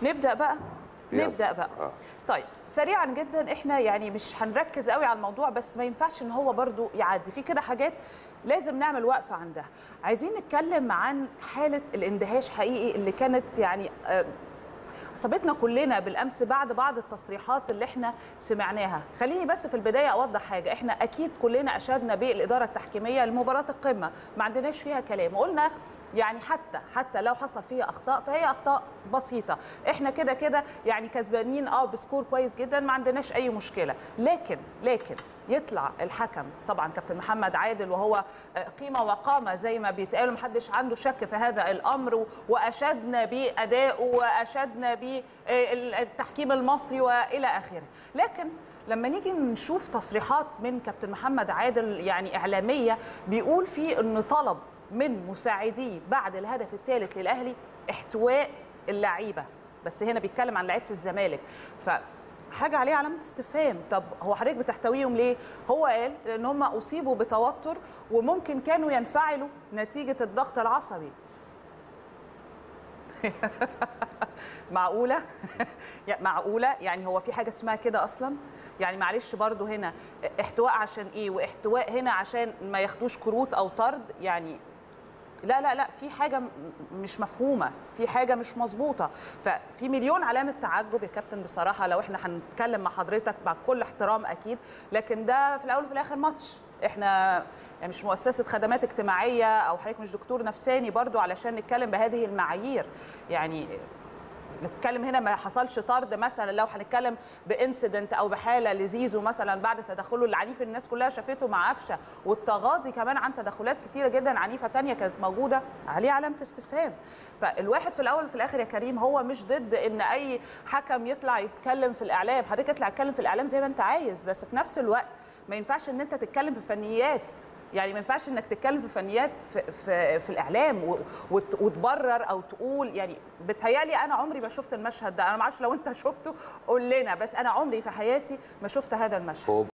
نبدا بقى. يلا. نبدا بقى. طيب سريعا جدا، احنا يعني مش هنركز قوي على الموضوع، بس ما ينفعش ان هو برضو يعدي في كده حاجات لازم نعمل وقفه عندها. عايزين نتكلم عن حاله الاندهاش حقيقي اللي كانت يعني اصابتنا كلنا بالامس بعد بعض التصريحات اللي احنا سمعناها. خليني بس في البدايه اوضح حاجه، احنا اكيد كلنا اشدنا بالاداره التحكيميه لمباراه القمه، ما عندناش فيها كلام، وقلنا يعني حتى لو حصل فيها اخطاء فهي اخطاء بسيطه، احنا كده كده يعني كسبانين بسكور كويس جدا، ما عندناش اي مشكله. لكن يطلع الحكم طبعا كابتن محمد عادل وهو قيمه وقامه زي ما بيتقال، محدش عنده شك في هذا الامر، واشدنا بادائه واشدنا بالتحكيم المصري والى اخره. لكن لما نيجي نشوف تصريحات من كابتن محمد عادل يعني اعلاميه، بيقول فيه انه طلب من مساعديه بعد الهدف الثالث للاهلي احتواء اللعيبه، بس هنا بيتكلم عن لعيبه الزمالك، فحاجه عليه علامه استفهام. طب هو حضرتك بتحتويهم ليه؟ هو قال ان هم اصيبوا بتوتر وممكن كانوا ينفعلوا نتيجه الضغط العصبي. معقوله؟ معقوله؟ يعني هو في حاجه اسمها كده اصلا؟ يعني معلش برضو هنا احتواء عشان ايه؟ واحتواء هنا عشان ما ياخدوش كروت او طرد؟ يعني لا في حاجه مش مفهومه، في حاجه مش مظبوطه. ففي مليون علامه تعجب يا كابتن بصراحه لو احنا هنتكلم مع حضرتك مع كل احترام اكيد، لكن ده في الاول وفي الاخر ماتش، احنا يعني مش مؤسسه خدمات اجتماعيه او حضرتك مش دكتور نفساني برضو علشان نتكلم بهذه المعايير. يعني نتكلم هنا ما حصلش طرد مثلا، لو هنتكلم بانسيدنت او بحاله لزيزو مثلا بعد تدخله العنيف الناس كلها شافته مع قفشه، والتغاضي كمان عن تدخلات كتيره جدا عنيفه ثانيه كانت موجوده، عليه علامه استفهام. فالواحد في الاول وفي الاخر يا كريم هو مش ضد ان اي حكم يطلع يتكلم في الاعلام، حضرتك اطلع اتكلم في الاعلام زي ما انت عايز، بس في نفس الوقت ما ينفعش ان انت تتكلم في فنيات. يعني ما ينفعش انك تتكلم في فنيات في الاعلام وتبرر او تقول، يعني بتهيالي انا عمري ما شفت المشهد ده، انا ما اعرفش لو انت شفته قول لنا، بس انا عمري في حياتي ما شفت هذا المشهد.